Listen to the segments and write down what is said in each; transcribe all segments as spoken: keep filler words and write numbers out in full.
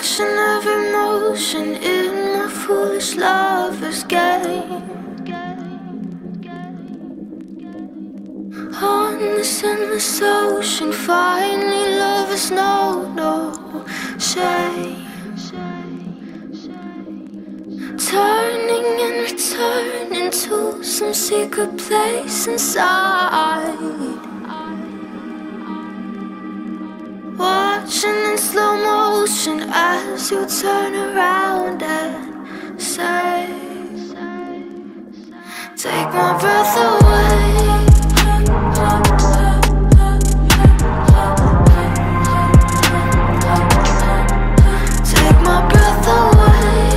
Watching every motion in my foolish lover's game. On this endless ocean, finally lovers know no shame. Turning and returning to some secret place inside. Watching in slow motion as you turn around and say, take my breath away. Take my breath away.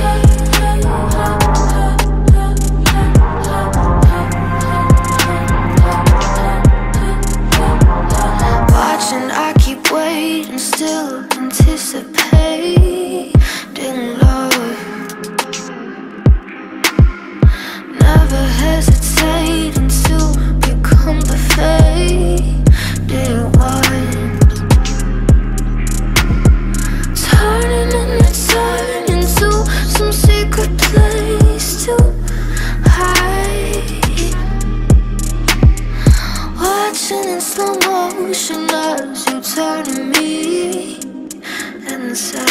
Watching, I keep waiting, still anticipating love. Never hesitating to become the faded one. Turning and returning to some secret place to hide. Watching in slow motion as you turn to me and say,